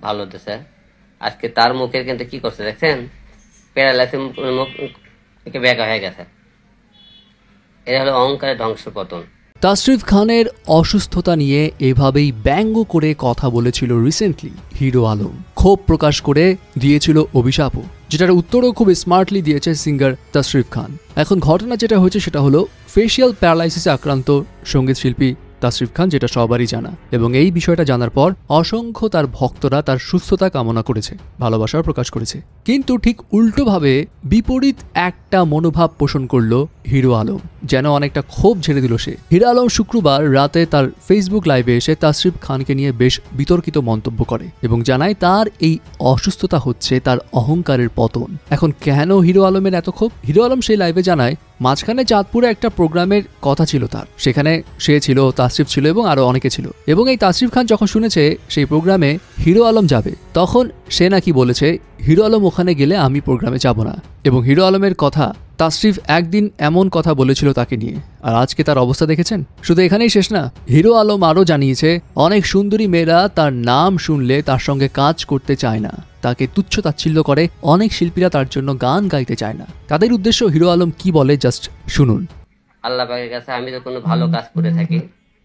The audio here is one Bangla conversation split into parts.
ভালো দিছে। আজকে তার মুখের কিন্তু কি করছে দেখছেন, প্যারালাইসিস মুখ বেঁকা হয়ে গেছে। এটা হলো অহংকারের ধ্বংস পতন। তাশরিফ খানের অসুস্থতা নিয়ে এভাবেই ব্যঙ্গ করে কথা বলেছিল রিসেন্টলি হিরো আলম। ক্ষোভ প্রকাশ করে দিয়েছিল অভিশাপও, যেটার উত্তরও খুব স্মার্টলি দিয়েছে সিঙ্গার তাশরিফ খান। এখন ঘটনা যেটা হয়েছে সেটা হলো ফেশিয়াল প্যারালাইসিসে আক্রান্ত সঙ্গীত শিল্পী তাশরিফ খান, যেটা সবারই জানা। এবং এই বিষয়টা জানার পর অসংখ্য তার ভক্তরা তার সুস্থতা কামনা করেছে, ভালোবাসাও প্রকাশ করেছে। কিন্তু ঠিক উল্টোভাবে বিপরীত একটা মনোভাব পোষণ করলো হিরো আলম, যেন অনেকটা ক্ষোভ ঝেড়ে দিল সে। হিরো আলম শুক্রবার রাতে তার ফেসবুক লাইভে এসে তাশরিফ খানকে নিয়ে বেশ বিতর্কিত মন্তব্য করে এবং জানায় তার এই অসুস্থতা হচ্ছে তার অহংকারের পতন। এখন কেন হিরো আলমের এত ক্ষোভ? হিরো আলম সেই লাইভে জানায় মাঝখানে চাঁদপুরে একটা প্রোগ্রামের কথা ছিল তার, সেখানে সে ছিল, তাশরিফ ছিল এবং আরো অনেকে ছিল। এবং এই তাশরিফ খান যখন শুনেছে সেই প্রোগ্রামে হিরো আলম যাবে, তখন সে নাকি বলেছে হিরো আলম ওখানে গেলে আমি প্রোগ্রামে যাব না। এবং হিরো আলমের কথা তাশরিফ একদিন এমন কথা বলেছিল তাকে নিয়ে, আর আজকে তার অবস্থা দেখেছেন। শুধু এখানেই শেষ না, হিরো আলম আরও জানিয়েছে অনেক সুন্দরী মেয়েরা তার নাম শুনলে তার সঙ্গে কাজ করতে চায় না, তাকে তুচ্ছ তাচ্ছিল্য করে। অনেক শিল্পীরা তার জন্য গান গাইতে চায় না। তাদের উদ্দেশ্য হিরো আলম কি বলে জাস্ট শুনুন। আল্লাহ পাকের কাছে আমি তো কোনো ভালো কাজ করে থাকি,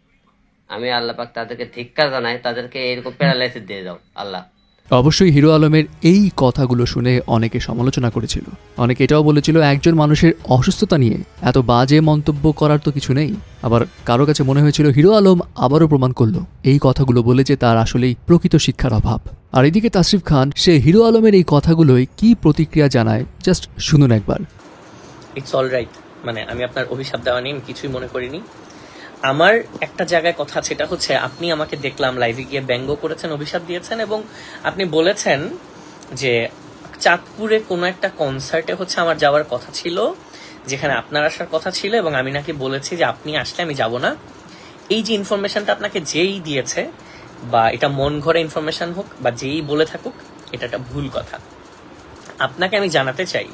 আমি আল্লাহ পাক তাদেরকে ধিক্কার জানাই, তাদেরকে এরকম প্যারালাইসিস দিয়ে দাও আল্লাহ। অবশ্যই হিরো আলমের এই কথাগুলো শুনে অনেকে সমালোচনা করেছিল, অনেকে এটাও বলেছিল একজন মানুষের অসুস্থতা নিয়ে এত বাজে মন্তব্য করার তো কিছু নেই। আবার কারো কাছে মনে হয়েছিল হিরো আলম আবারও প্রমাণ করলো এই কথাগুলো বলে যে তার আসলেই প্রকৃত শিক্ষার অভাব। আর এদিকে তাশরিফ খান সে হিরো আলমের এই কথাগুলোই কি প্রতিক্রিয়া জানায় জাস্ট শুনুন একবার। ইটস অল রাইট, মানে আমি আপনার অভিশাপ দেওয়া নিয়ে কিছুই মনে করিনি। আমার একটা জায়গায় কথা আছে, এটা হচ্ছে আপনি আমাকে দেখলাম লাইভে গিয়ে ব্যঙ্গ করেছেন, অভিশাপ দিয়েছেন এবং আপনি বলেছেন যে চাঁদপুরে কোনো একটা কনসার্টে হচ্ছে আমার যাওয়ার কথা ছিল, যেখানে আপনার আসার কথা ছিল এবং আমি নাকি বলেছি যে আপনি আসলে আমি যাব না। এই যে ইনফরমেশনটা আপনাকে যেই দিয়েছে, বা এটা মন ঘরে ইনফরমেশন হোক বা যেই বলে থাকুক, এটা একটা ভুল কথা। আপনাকে আমি জানাতে চাই,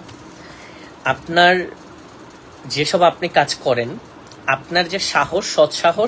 আপনার যেসব আপনি কাজ করেন, আপনার যে সাহস, সৎসাহস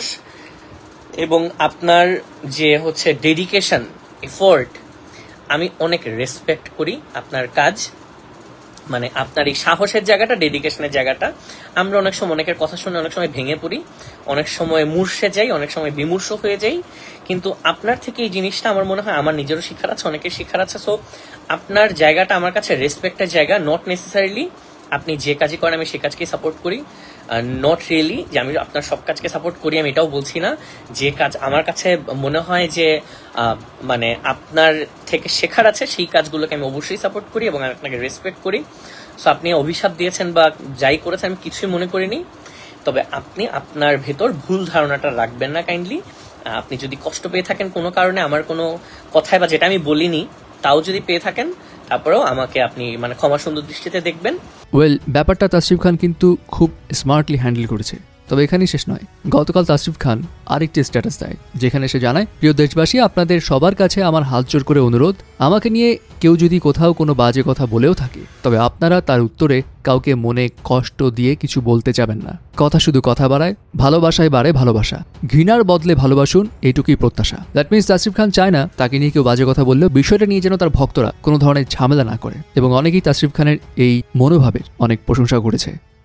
এবং আপনার যে হচ্ছে ডেডিকেশন, এফোর্ট, আমি অনেক রেসপেক্ট করি আপনার কাজ। মানে আপনার এই সাহসের জায়গাটা, ডেডিকেশনের জায়গাটা, আমরা অনেক সময় অনেকের কথা শুনে অনেক সময় ভেঙে পড়ি, অনেক সময় মূর্ষে যাই, অনেক সময় বিমূর্ষ হয়ে যাই। কিন্তু আপনার থেকে এই জিনিসটা আমার মনে হয় আমার নিজেরও শিক্ষার আছে, অনেকের শিক্ষার আছে। সো আপনার জায়গাটা আমার কাছে রেসপেক্টের জায়গা, নট নেসেসারিলি আপনি যে কাজই করেন আমি সে কাজকেই সাপোর্ট করি, নট রিয়েলি যে আমি আপনার সব কাজকে সাপোর্ট করি, আমি এটাও বলছি না। যে কাজ আমার কাছে মনে হয় যে মানে আপনার থেকে শেখার আছে, সেই কাজগুলোকে আমি অবশ্যই সাপোর্ট করি এবং আমি আপনাকে রেসপেক্ট করি। সো আপনি অভিশাপ দিয়েছেন বা যাই করেছেন আমি কিছুই মনে করিনি। তবে আপনি আপনার ভেতর ভুল ধারণাটা রাখবেন না কাইন্ডলি। আপনি যদি কষ্ট পেয়ে থাকেন কোনো কারণে আমার কোনো কথায় বা যেটা আমি বলিনি তাও যদি পেয়ে থাকেন, তারপরেও আমাকে আপনি মানে ক্ষমা সুন্দর দৃষ্টিতে দেখবেন। ব্যাপারটা তাশরিফ খান কিন্তু খুব স্মার্টলি হ্যান্ডেল করেছে। তবে এখানেই শেষ নয়, গতকাল তাশরিফ খান আরেকটি স্ট্যাটাস দেয়, যেখানে সে জানায়, প্রিয় দেশবাসী, আপনাদের সবার কাছে আমার হাত জোর করে অনুরোধ, আমাকে নিয়ে কেউ যদি কোথাও কোনো বাজে কথা বলেও থাকে, তবে আপনারা তার উত্তরে কাউকে মনে কষ্ট দিয়ে কিছু বলতে যাবেন না। কথা শুধু কথা বাড়ায়, ভালোবাসায় বাড়ে ভালোবাসা। ঘৃণার বদলে ভালোবাসুন, এইটুকুই প্রত্যাশা। দ্যাট মিনস তাশরিফ খান চায় না তাকে নিয়ে কেউ বাজে কথা বললেও বিষয়টা নিয়ে যেন তার ভক্তরা কোনো ধরনের ঝামেলা না করে। এবং অনেকেই তাশরিফ খানের এই মনোভাবের অনেক প্রশংসা করেছে।